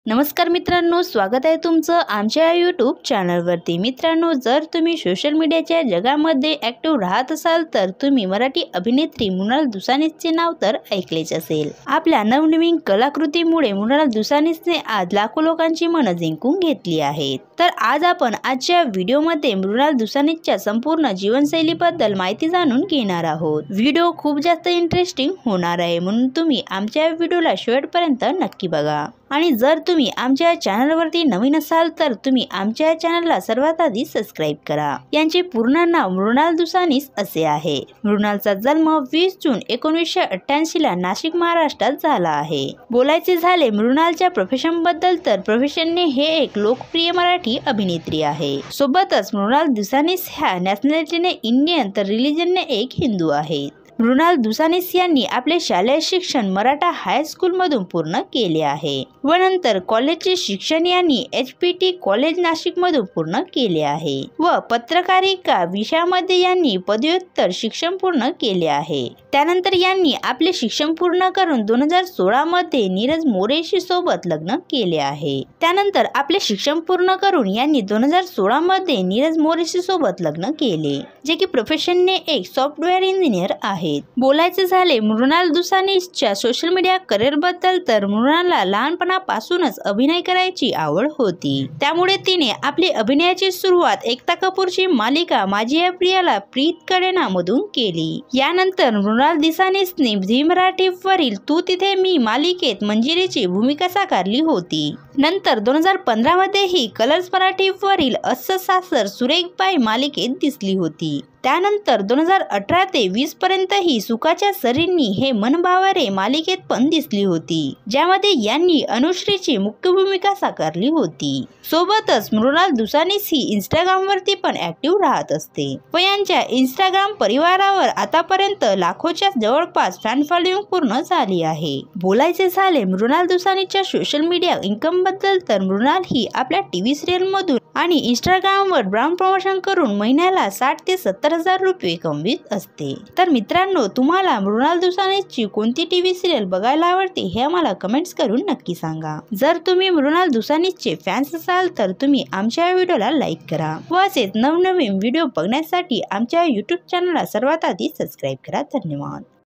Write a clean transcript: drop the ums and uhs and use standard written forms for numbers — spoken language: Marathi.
नमस्कार मित्रांनो, स्वागत आहे तुमचं आमच्या यूट्यूब चॅनलवरती। मित्रांनो, जर तुम्ही सोशल मीडियाच्या जगामध्ये ॲक्टिव्ह राहत असाल तर तुम्ही मराठी अभिनेत्री मृणाल दुसानीचे नाव तर ऐकलेच असेल। आपल्या नवनवीन कलाकृतीमुळे मृणाल दुसानीने आज लाखो लोकांची मन जिंकून घेतली आहेत। तर आज आपण आजच्या व्हिडिओमध्ये मृणाल दुसानीच्या संपूर्ण जीवनशैलीबद्दल माहिती जाणून घेणार आहोत। व्हिडिओ खूप जास्त इंटरेस्टिंग होणार आहे, म्हणून तुम्ही आमच्या व्हिडिओला शेवटपर्यंत नक्की बघा। आणि जर तुम्ही आमच्या चॅनलवरती नवीन असाल तर तुम्ही आमच्या चॅनलला सर्वात आधी सबस्क्राइब करा। यांचे पूर्ण नाव मृणाल दुसानी असे आहे। मृणालचा जन्म 20 जून 1988 ला नाशिक, महाराष्ट्रात झाला आहे। बोलायचे झाले मृणालच्या प्रोफेशन बद्दल तर प्रोफेशनने हे एक लोकप्रिय मराठी अभिनेत्री आहे। सोबतच मृणाल दुसानी ह्या नॅशनॅलिटीने इंडियन तर रिलिजनने एक हिंदू आहे। मृणाल दुसानी यांनी आपले शालेय शिक्षण मराठा हायस्कूल मधून पूर्ण केले आहे व नंतर कॉलेजचे शिक्षण यांनी HPT कॉलेज नाशिक मधून पूर्ण केले आहे व पत्रकारिता विषयामध्ये यांनी पदव्युत्तर शिक्षण पूर्ण केले आहे। त्यानंतर यांनी आपले शिक्षण पूर्ण करून 2016 मध्ये नीरज मोरेशी सोबत लग्न केले आहे। त्यानंतर आपले शिक्षण पूर्ण करून यांनी 2016 मध्ये नीरज मोरेशी सोबत लग्न केले, जे की प्रोफेशनने एक सॉफ्टवेअर इंजिनियर आहे। बोलायचे झाले मृणाल दुसानीच्या सोशल मीडिया करिअर बद्दल तर मृणालला लहानपणापासूनच अभिनय करायची आवड होती। त्यामुळे तिने आपली अभिनयाची सुरुवात एकता कपूरची मालिका माझी या प्रियाला प्रीत करेना मधून केली। यानंतर मृणाल दुसानीने झी मराठी वरील तू तिथे मी मालिकेत मंजिरीची भूमिका साकारली होती। नंतर 2015 मध्ये ही कलर्स मराठी वरील अस्स सासर सुरेख बाई मालिकेत दिसली होती। त्यानंतर 2018 ते 20 पर्यंत ही सुखाच्या सरींनी हे मनभावरे मालिकेत पण दिसली होती, ज्यामध्ये यांनी अनुश्रीची मुख्य भूमिका साकारली होती। सोबतच मृणाल दुसानी ही इंस्टाग्राम वरती पण ऍक्टिव्ह राहत असते व यांच्या इंस्टाग्राम परिवारावर आतापर्यंत लाखोच्या जवळपास फॅन फॉलोइंग पूर्ण झाली आहे। बोलायचे झाले मृणाल दुसानीच्या सोशल मीडिया इन्कम बद्दल तर मृणाल ही आपल्या टीव्ही सिरियल मधून आणि इंस्टाग्राम वर ब्रँड प्रमोशन करून महिन्याला 60 ते 70 हजार रुपये कमवित असते। तर मित्रांनो, तुम्हाला मृणाल दुसानीची कोणती टीव्ही सिरियल बघायला आवडते हे आम्हाला कमेंट्स करून नक्की सांगा। जर तुम्ही मृणाल दुसानीचे फॅन्स असाल तर तुम्ही आमच्या व्हिडिओला लाईक करा व असेच नवनवीन व्हिडिओ बघण्यासाठी आमच्या यूट्यूब चॅनलला सर्वात आधी सबस्क्राइब करा। धन्यवाद।